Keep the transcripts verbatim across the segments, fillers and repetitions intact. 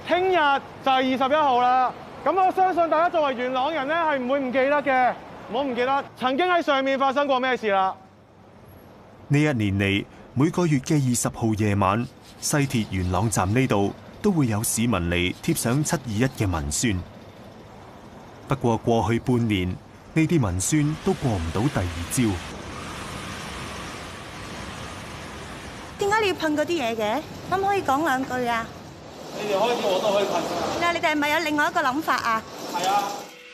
聽日就係二十一號啦。咁我相信大家作為元朗人咧，係唔會唔記得嘅，唔好唔記得曾經喺上面發生過咩事啦。 呢一年嚟，每個月嘅二十號夜晚，西鐵元朗站呢度都會有市民嚟貼上七二一嘅文宣。不過過去半年，呢啲文宣都過唔到第二朝。 點解你要噴嗰啲嘢嘅？可唔可以講兩句啊？ 你哋開始我都可以噴。 你哋係咪有另外一個諗法啊？ 係啊。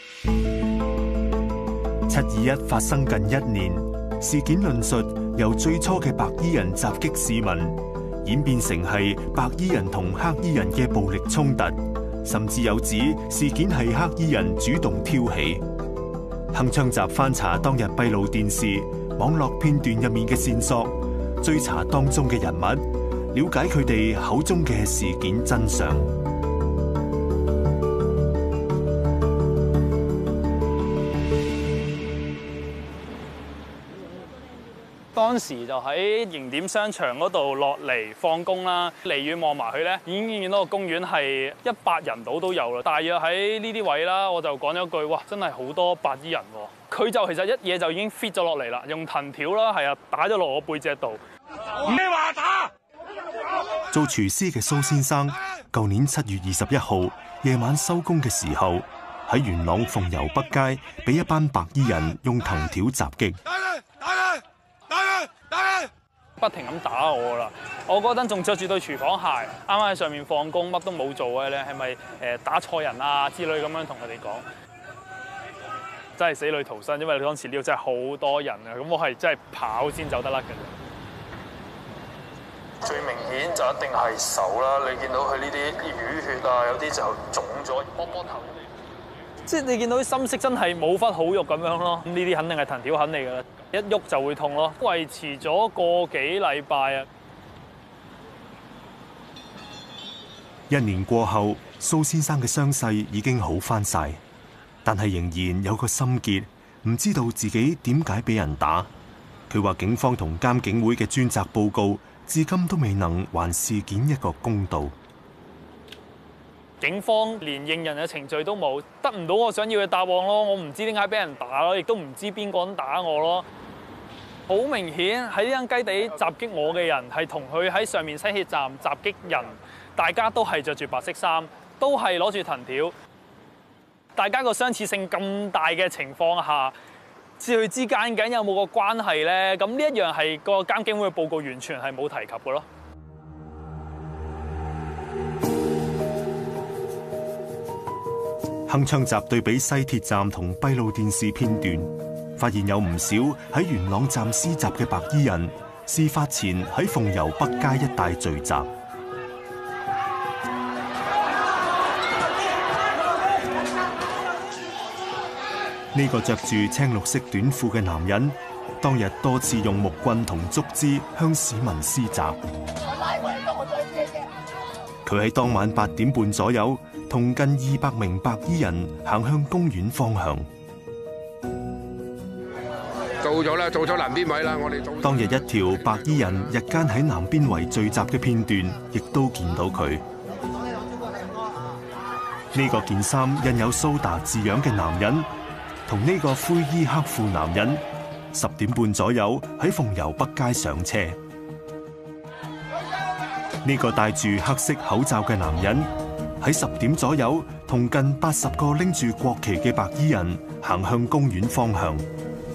七二一發生近一年，事件論述由最初嘅白衣人襲擊市民，演變成係白衣人同黑衣人嘅暴力衝突，甚至有指事件係黑衣人主動挑起。鏗鏘集翻查當日閉路電視、網絡片段入面嘅線索，追查當中嘅人物，了解佢哋口中嘅事件真相。 當時就喺形點商場嗰度落嚟放工啦，離遠望埋去咧，已經見到個公園係一百人到都有啦。大約喺呢啲位啦，我就講咗句：哇，真係好多白衣人喎！佢就其實一嘢就已經 fit 咗落嚟啦，用藤條啦，係啊，打咗落我背脊度。 咩話打？ 做廚師嘅蘇先生，舊年七月二十一號夜晚收工嘅時候，喺元朗鳳攸北街俾一班白衣人用藤條襲擊。 不停咁打我啦！我嗰陣仲着住對廚房鞋，啱啱喺上面放工，乜都冇做嘅咧，係咪誒打錯人啊之類咁樣同佢哋講？真係死裏逃生，因為當時呢度真係好多人啊！咁我係真係跑先走得甩嘅啫。 最明顯就一定係手啦！你見到佢呢啲淤血啊，有啲就腫咗，摸摸頭。 即係你見到啲心色真係冇忽好肉咁樣咯。咁呢啲肯定係藤條痕嚟㗎啦。一喐就會痛咯，維持咗個幾禮拜啊！ 一年過後，蘇先生嘅傷勢已經好返晒，但係仍然有個心結，唔知道自己點解俾人打。佢話警方同監警會嘅專責報告，至今都未能還事件一個公道。 警方連認人嘅程序都冇，得唔到我想要嘅答案咯。我唔知點解俾人打咯，亦都唔知邊個人打我咯。好明顯喺呢間雞地襲擊我嘅人係同佢喺上面西鐵站襲擊人，大家都係着住白色衫，都係攞住藤條。大家個相似性咁大嘅情況下，至佢之間究竟有冇個關係咧？咁呢一樣係個監警會嘅報告完全係冇提及嘅咯。 鏗鏘集對比西鐵站同閉路電視片段，發現有唔少喺元朗站施襲嘅白衣人，事發前喺鳳攸北街一帶聚集。呢個着住青綠色短褲嘅男人，當日多次用木棍同竹枝向市民施襲。佢喺當晚八點半左右，同近二百名白衣人行向公園方向。 做咗啦，做咗南邊位啦，我哋做。 當日一條白衣人日間喺南邊圍聚集嘅片段，亦都見到佢。呢個件衫印有蘇打字樣嘅男人，同呢個灰衣黑褲男人，十點半左右喺鳳攸北街上車。呢個戴住黑色口罩嘅男人，喺十點左右同近八十個拎住國旗嘅白衣人行向公園方向。 唔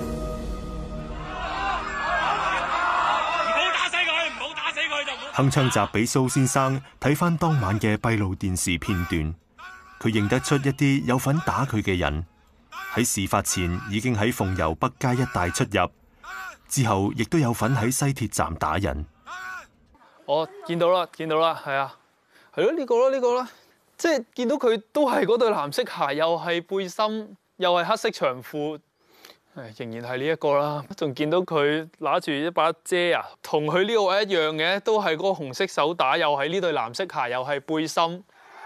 好打死佢，唔好打死佢就唔好。 鏗鏘集俾蘇先生睇返當晚嘅閉路電視片段，佢認得出一啲有份打佢嘅人，喺事發前已經喺鳳攸北街一帶出入，之後亦都有份喺西鐵站打人。 我見到啦，見到啦，係啊，係咯，呢個咯，呢個啦，即係見到佢都係嗰對藍色鞋，又係背心，又係黑色長褲，誒，仍然係呢一個啦。仲見到佢拿住一把遮啊，同佢呢個位一樣嘅，都係嗰個紅色手帶，又係呢對藍色鞋，又係背心。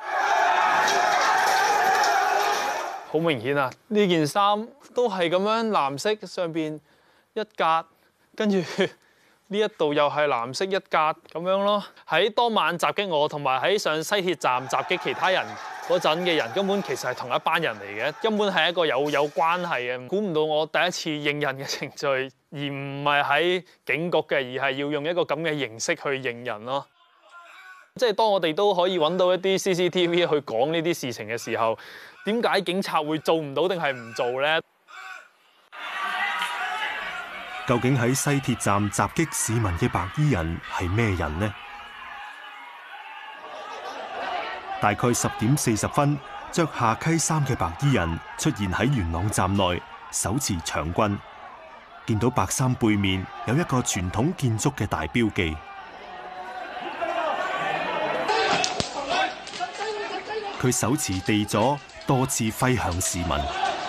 好明顯啊！呢件衫都係咁樣藍色，上邊一格，跟住呢一度又係藍色一格咁樣咯。喺當晚襲擊我同埋喺上西鐵站襲擊其他人嗰陣嘅人，根本其實係同一班人嚟嘅，根本係一個有有關係嘅。估唔到我第一次認人嘅程序，而唔係喺警局嘅，而係要用一個咁嘅形式去認人咯。即係當我哋都可以揾到一啲 C C T V 去講呢啲事情嘅時候，點解警察會做唔到定係唔做呢？ 究竟喺西鐵站襲擊市民嘅白衣人係咩人呢？大概十點四十分，着下溪衫嘅白衣人出現喺元朗站內，手持長棍。見到白衫背面有一個傳統建築嘅大標記，佢手持地左，多次揮向市民。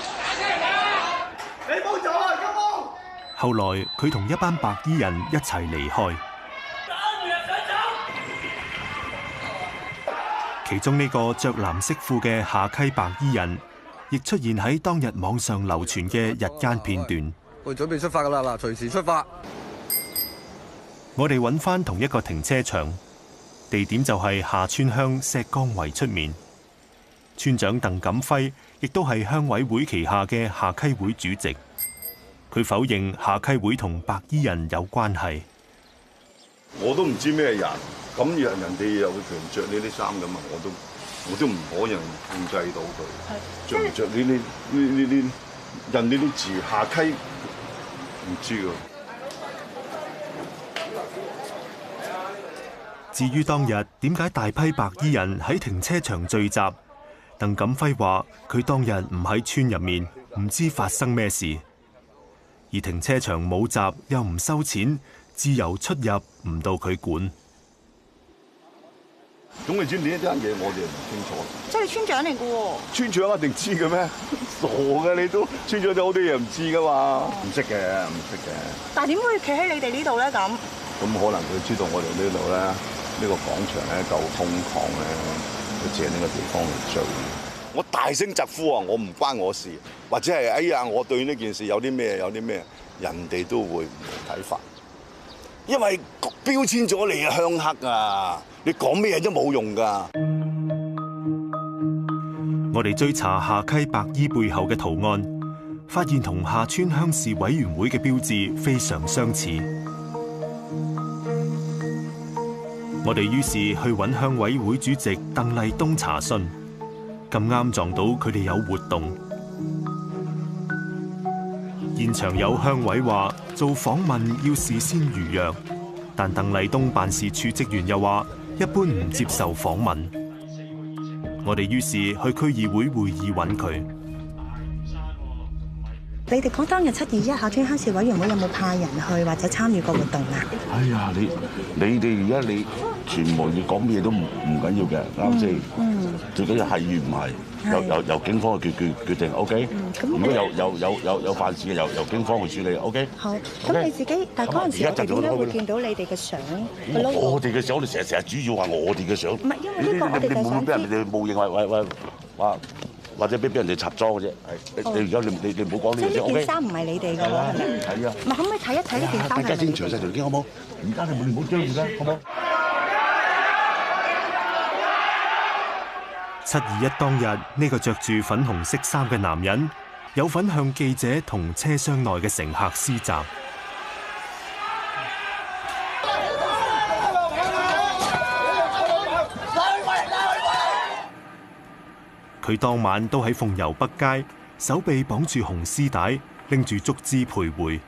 後來佢同一班白衣人一齊離開，其中呢個着藍色褲嘅下溪白衣人，亦出現喺當日網上流傳嘅日間片段。 我哋準備出發㗎啦，嗱，隨時出發。 我哋揾返同一個停車場，地點就係下村鄉石崗圍出面。村長鄧錦輝亦都係鄉委會旗下嘅下溪會主席。佢否認下溪會同白衣人有關係。 我都唔知咩人，咁人人哋有權着呢啲衫咁啊，我都我都唔可能控制到佢着唔着呢啲呢呢啲印呢啲字。下溪唔知㗎。 至於當日點解大批白衣人喺停車場聚集，鄧錦輝話佢當日唔喺村入面，唔知發生咩事。而停車場冇閘又唔收錢，自由出入唔到佢管。 咁你知呢一單嘢我哋唔清楚。 即係你村長嚟嘅喎。 村長一定知嘅咩？傻嘅你都，村長有好多嘢唔知噶嘛。唔識嘅，唔識嘅。 但係點會企喺你哋呢度咧？咁咁可能佢知道我哋呢度咧，呢個廣場咧夠空曠咧，佢借呢個地方嚟聚。我大聲疾呼啊！我唔關我事，或者係哎呀，我對呢件事有啲咩有啲咩，人哋都會唔同睇法，因為標籤咗你嘅鄉黑啊！你講咩嘢都冇用噶。 我哋追查下溪白衣背後嘅圖案，發現同下村鄉事委員會嘅標誌非常相似。我哋於是去揾鄉委會主席鄧麗東查詢。咁啱撞到佢哋有活動，現場有鄉委話做訪問要事先預約，但鄧麗東辦事處職員又話一般唔接受訪問。我哋於是去區議會會議揾佢。 你哋講當日七二一下村鄉事委員會有冇派人去或者參與過活動啊？ 哎呀，你你哋而家你全部要講咩都唔唔緊要嘅，啱先。嗯。最緊要係與唔係，由由由警方去決決決定 ，OK。咁如果有有有有有犯事嘅，由由警方去處理 ，OK。好。咁你自己，但係嗰陣時我哋點解會見到你哋嘅相？我哋嘅相，我哋成日成日主要話我哋嘅相。唔係，因為呢個我哋嘅相。你冇俾人哋冒認話話話話。或者俾俾人哋插裝嘅啫，係你而家你你你唔好講呢樣嘢， OK？ 件衫唔係你哋㗎喎，睇啊！唔係可唔可以睇一睇呢件衫？大家先詳細條件好冇？而家你唔好將而家好冇？ 七二一當日，呢個着住粉紅色衫嘅男人有份向記者同車廂內嘅乘客施襲。佢當晚都喺鳳攸北街，手臂綁住紅絲帶，拎住竹枝徘徊。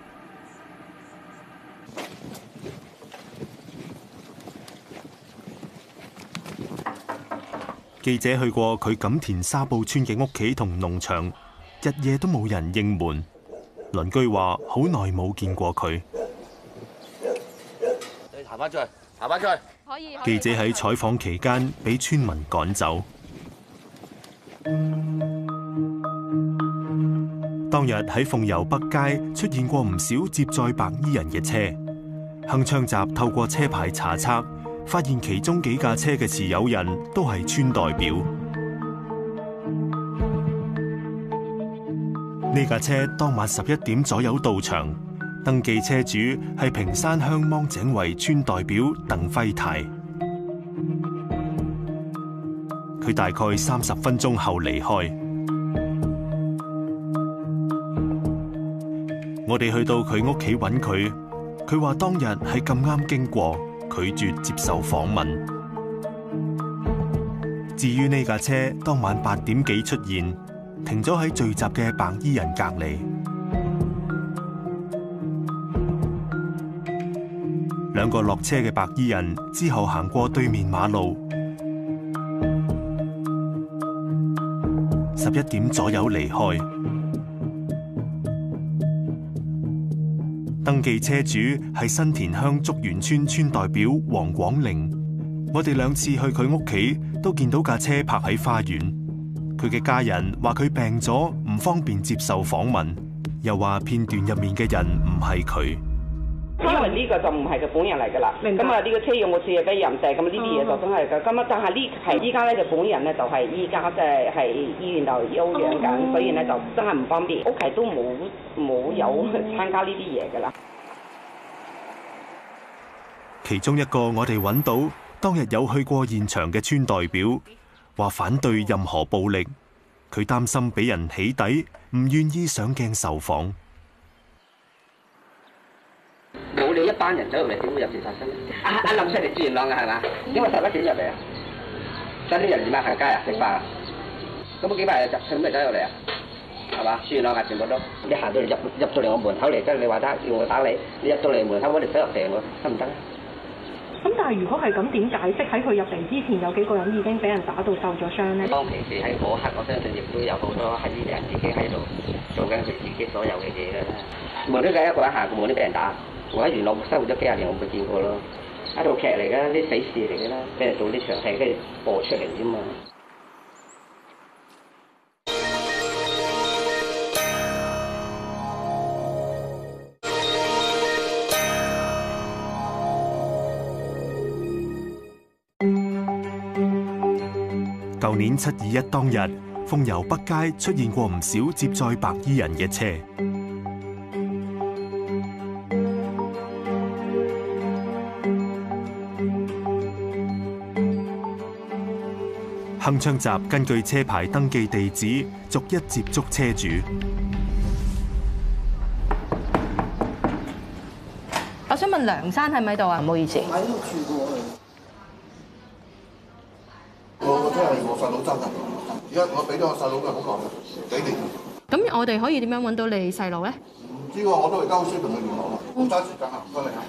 記者去過佢錦田沙埔村嘅屋企同農場，日夜都冇人應門。鄰居話好耐冇見過佢。 你行翻出去，行翻出去。可以。 記者喺採訪期間俾村民趕走。當日喺鳳攸北街出現過唔少接載白衣人嘅車，鏗鏘集透過車牌查冊，發現其中幾架車嘅持有人都係村代表。呢架車當晚十一點左右到場， 登記車主係屏山鄉芒井圍村代表鄧輝泰，佢大概三十分鐘後離開。我哋去到佢屋企揾佢，佢話當日係咁啱經過，拒絕接受訪問。至於呢架車當晚八點幾出現，停咗喺聚集嘅白衣人隔離。兩個落車嘅白衣人之後行過對面馬路，十一點左右離開。登記車主係新田鄉竹園村村代表黃廣寧，我哋兩次去佢屋企都見到架車泊喺花園。佢嘅家人話佢病咗，唔方便接受訪問，又話片段入面嘅人唔係佢。 因為呢個就唔係佢本人嚟㗎啦，咁啊呢個車有冇事俾人射，咁呢啲嘢就真係㗎。咁啊，但係呢係依家咧就本人咧就係依家即係喺醫院度休養緊，所以咧就真係唔方便，屋企都冇冇有參加呢啲嘢㗎啦。 其中一個我哋揾到當日有去過現場嘅村代表，話反對任何暴力，佢擔心俾人起底，唔願意上鏡受訪。 冇你一班人走入嚟，點會有事發生？阿阿林出嚟住元朗嘅係嘛？點解十一點入嚟啊？使啲人二晚行街啊，食飯啊？咁冇幾百日入，使咩走入嚟啊？係嘛？住元朗啊，全部都一行到入入到嚟我門口嚟，即係你話得要我打你，你入到嚟門口揾條水落訂喎，得唔得啊？ 咁但係如果係咁，點解釋喺佢入嚟之前有幾個人已經俾人打到受咗傷咧？ 當其時喺嗰刻，我相信亦都有好多黑衣人自己喺度做緊佢自己所有嘅嘢嘅啦。門都計一個人行過門都俾人打。我喺元朗生活咗幾廿年，我冇見過咯。一套劇嚟㗎，啲死事嚟㗎啦，俾人做呢場戲，跟住播出嚟啫嘛。 舊年七二一當日，鳳攸北街出現過唔少接載白衣人嘅車。鏗鏘集根據車牌登記地址，逐一接觸車主。 我想問梁生喺咪度啊？唔好意思。 喺呢度住過。我個車係我細佬揸㗎，而家我俾咗我細佬嘅好耐啦，幾年。 咁我哋可以點樣揾到你細佬咧？ 唔知喎，我都係交書同佢聯絡啦。唔揸時間啊，唔該你啊。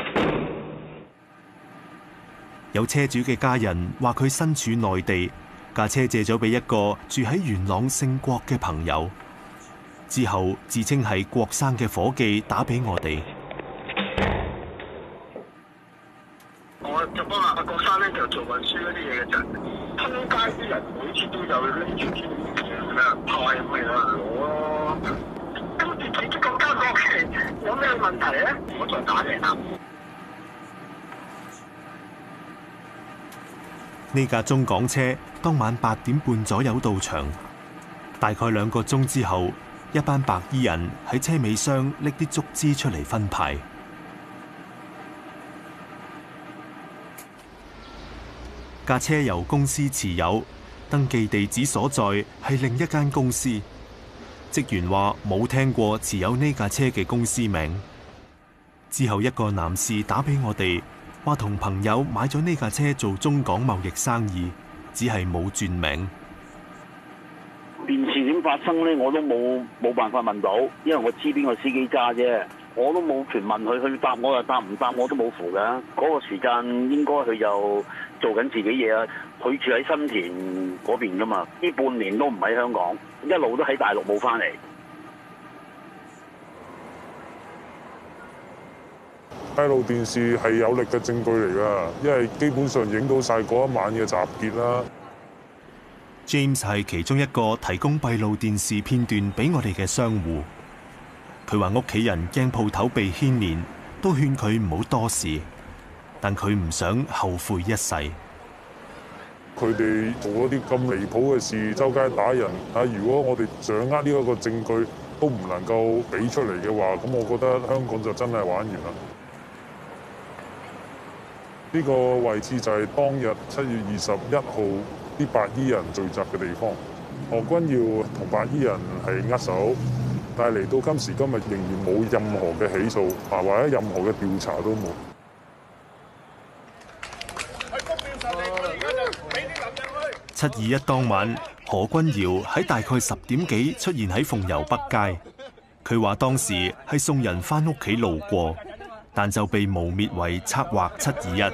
有車主嘅家人話佢身處內地，架車借咗俾一個住喺元朗姓郭嘅朋友，之後自稱係郭生嘅伙計打俾我哋。 我就幫阿郭生咧就做運輸嗰啲嘢嘅啫，通街啲人每次都有拎住啲嘢啦，派咪有人攞咯。咁自己咁加國旗有咩問題咧？我再打嚟啦。 呢架中港車當晚八點半左右到場，大概兩個鐘之後，一班白衣人喺車尾箱拎啲竹枝出嚟分派。架車由公司持有，登記地址所在係另一間公司。職員話冇聽過持有呢架車嘅公司名。之後一個男士打俾我哋，話同朋友買咗呢架車做中港貿易生意，只係冇轉名。 件事點發生呢？我都冇冇辦法問到，因為我知邊個司機揸啫，我都冇權問佢，佢答我又答，唔答我都冇符㗎。嗰個時間應該佢又做緊自己嘢啊！佢住喺新田嗰邊㗎嘛，呢半年都唔喺香港，一路都喺大陸冇返嚟。 閉路電視係有力嘅證據嚟㗎，因為基本上影到晒嗰一晚嘅集結啦。 James 係其中一個提供閉路電視片段俾我哋嘅商戶。佢話屋企人驚鋪頭被牽連，都勸佢唔好多事，但佢唔想後悔一世。 佢哋做嗰啲咁離譜嘅事，周街打人啊！如果我哋掌握呢一個證據， 都唔能夠俾出嚟嘅話，咁我覺得香港就真係玩完啦。呢個位置就係當日七月二十一號啲白衣人聚集嘅地方。何君堯同白衣人係握手，但係嚟到今時今日仍然冇任何嘅起訴啊，或者任何嘅調查都冇。 七二一當晚，何君堯喺大概十點幾出現喺鳳攸北街。佢話當時係送人返屋企路過，但就被誣蔑為策劃七二一。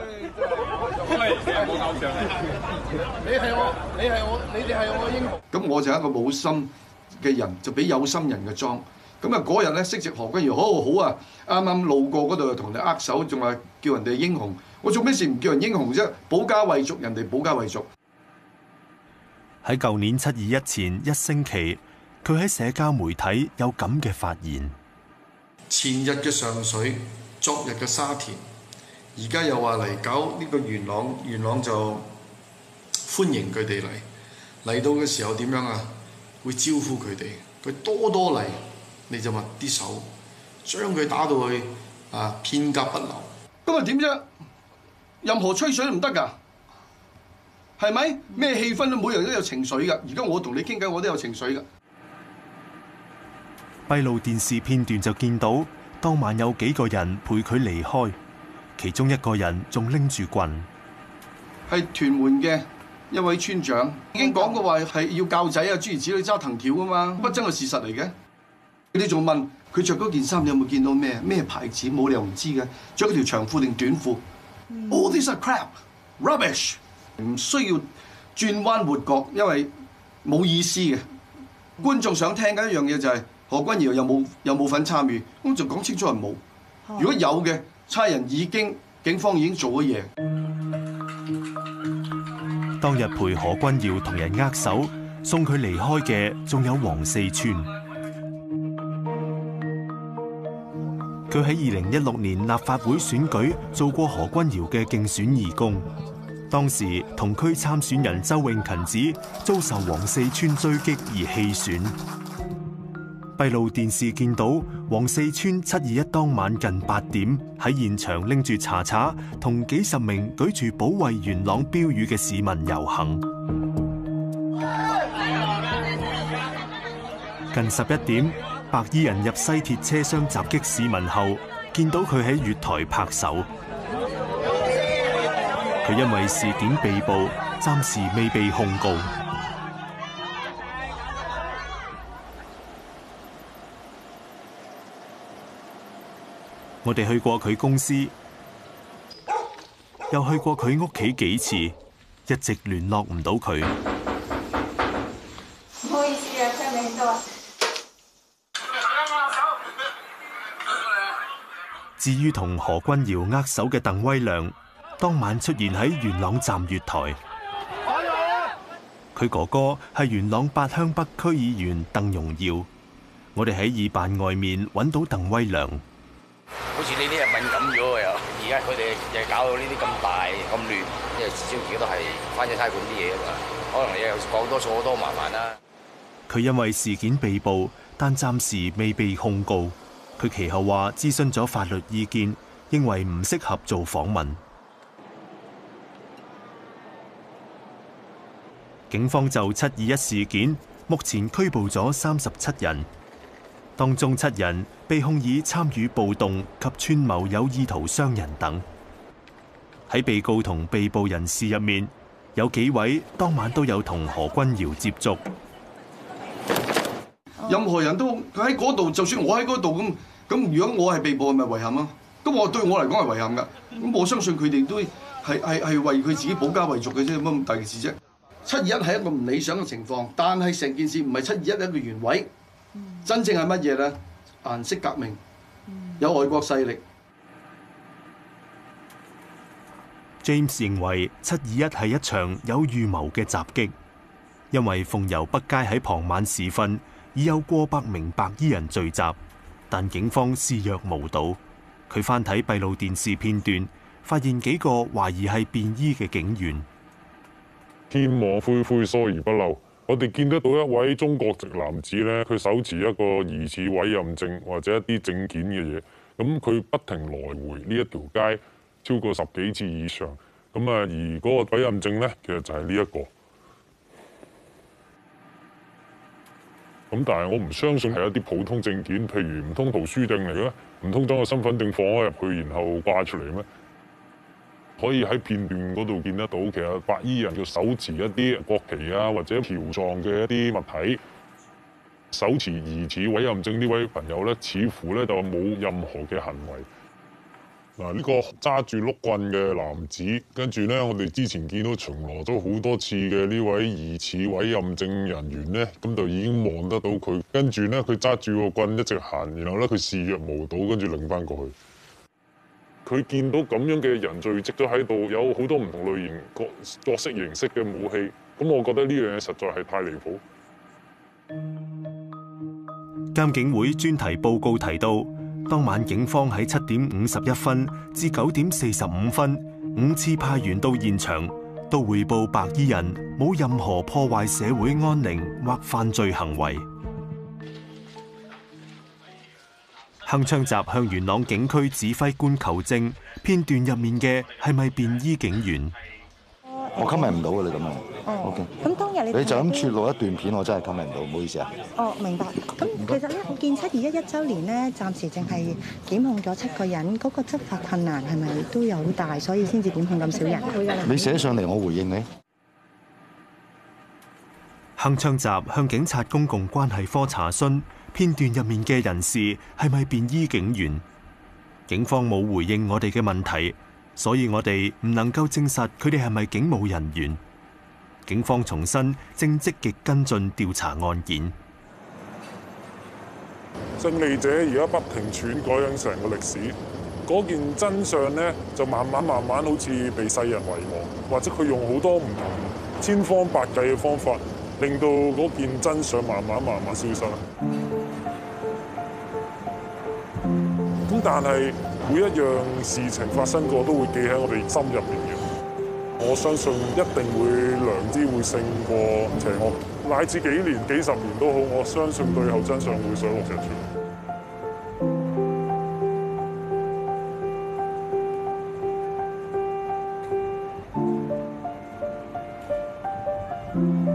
你係我，你係我，你哋係我英雄。咁我就係一個冇心嘅人，就俾有心人嘅裝。咁啊嗰日咧，識食何君堯，好好啊！啱啱路過嗰度就同你握手，仲話叫人哋英雄。我做咩事唔叫人英雄啫？保家衛族，人哋保家衛族。 喺舊年七二一前一星期，佢喺社交媒體有咁嘅發言： 前日嘅上水，昨日嘅沙田，而家又話嚟搞呢個元朗，元朗就歡迎佢哋嚟。嚟到嘅時候點樣啊？會招呼佢哋，佢多多嚟，你就握啲手，將佢打到去啊片甲不留。咁啊點啫？任何吹水都唔得㗎。係咪？咩氣氛都每人都有情緒㗎。而家我同你傾偈，我都有情緒㗎。 閉路電視片段就見到當晚有幾個人陪佢離開，其中一個人仲拎住棍。 係屯門嘅一位村長已經講過話係要教仔啊，諸如此類揸藤條㗎嘛，不爭嘅事實嚟嘅。你仲問佢着嗰件衫，你有冇見到咩咩牌子？冇理由唔知嘅。着嗰條長褲定短褲 ？All these are crap, rubbish。唔需要轉彎抹角，因為冇意思嘅。觀眾想聽嘅一樣嘢就係、是、何君堯有冇有冇份參與，咁就講清楚係冇。如果有嘅，差人已經警方已經做咗嘢。 當日陪何君堯同人握手送佢離開嘅，仲有黃四川。佢喺二零一六年立法會選舉做過何君堯嘅競選義工。當時同區參選人周永勤指遭受黃四川追擊而棄選。閉路電視見到黃四川七二一當晚近八點喺現場拎住查查，同幾十名舉住保衛元朗標語嘅市民遊行。近十一點，白衣人入西鐵車廂襲擊市民後，見到佢喺月台拍手。佢因為事件被捕，暫時未被控告。我哋去過佢公司，又去過佢屋企幾次，一直聯絡唔到佢。 唔好意思啊，聽你多。 至於同何君堯握手嘅鄧威亮，當晚出現喺元朗站月台。佢哥哥係元朗八鄉北區議員鄧榮耀。我哋喺議辦外面揾到鄧威亮。 好似呢啲係敏感咗又，而家佢哋又搞到呢啲咁大咁亂，因為始終自己都係翻咗差館啲嘢啊嘛，可能你又講多錯多麻煩啦。 佢因為事件被捕，但暫時未被控告。佢其後話諮詢咗法律意見，認為唔適合做訪問。警方就七二一事件，目前拘捕咗三十七人，當中七人被控以參與暴動及串謀有意圖傷人等。喺被告同被捕人士入面，有幾位當晚都有同何君堯接觸。 任何人都佢喺嗰度，就算我喺嗰度咁，咁如果我係被捕，係咪遺憾啊？咁我對我嚟講係遺憾㗎。咁我相信佢哋都係係係為佢自己保家衛族嘅啫，乜咁大件事啫？七二一係一個唔理想嘅情況，但係成件事唔係七二一一個原委，真正係乜嘢咧？顏色革命，有外國勢力。 James 認為七二一係一場有預謀嘅襲擊，因為鳳攸北街喺傍晚時分已有過百名白衣人聚集，但警方視若無睹。佢翻睇閉路電視片段，發現幾個懷疑係便衣嘅警員。 天網恢恢，疏而不漏。 我哋見得到一位中國籍男子咧，佢手持一個疑似委任證或者一啲證件嘅嘢，咁佢不停來回呢一條街超過十幾次以上，咁啊而嗰個委任證咧，其實就係呢一個。咁但係我唔相信係一啲普通證件，譬如唔通圖書證嚟嘅咩？唔通將個身份證放咗入去，然後掛出嚟咩？可以喺片段嗰度見得到，其實白衣人要手持一啲國旗啊，或者條狀嘅一啲物體，手持疑似委任證呢位朋友咧，似乎咧就冇任何嘅行為。嗱，呢個揸住碌棍嘅男子，跟住咧，我哋之前見到巡邏咗好多次嘅呢位疑似委任證人員咧，咁就已經望得到佢。跟住咧，佢揸住個棍一直行，然後咧佢視若無睹，跟住擰翻過去。佢見到咁樣嘅人聚集咗喺度，有好多唔同類型、各各式形式嘅武器，咁我覺得呢樣嘢實在係太離譜。 監警會專題報告提到，當晚警方喺七點五十一分至九點四十五分五次派員到現場，都匯報白衣人冇任何破壞社會安寧或犯罪行為。鏗鏘集向元朗警區指揮官求證，片段入面嘅係咪便衣警員？ 我 comment 唔到啊！你咁樣。 哦。 OK。 咁當日你你就咁撮錄一段片，我真係 comment 唔到，唔好意思啊。 哦，明白。咁其實咧，我見七二一一週年咧，暫時淨係檢控咗七個人，嗰個執法困難係咪都有好大，所以先至檢控咁少人？ 你寫上嚟，我回應你。 鏗鏘集向警察公共關係科查詢片段入面嘅人士係咪便衣警員？警方冇回應我哋嘅問題，所以我哋唔能夠證實佢哋係咪警務人員。警方重申正積極跟進調查案件。 勝利者而家不停篡改緊成個歷史，嗰件真相咧就慢慢慢慢好似被世人遺忘，或者佢用好多唔同千方百計嘅方法，令到嗰件真相慢慢慢慢消失。咁但係每一樣事情發生過都會記喺我哋心入邊嘅。我相信一定會良知會勝過邪惡，乃至幾年幾十年都好，我相信最後真相會水落石出。 嗯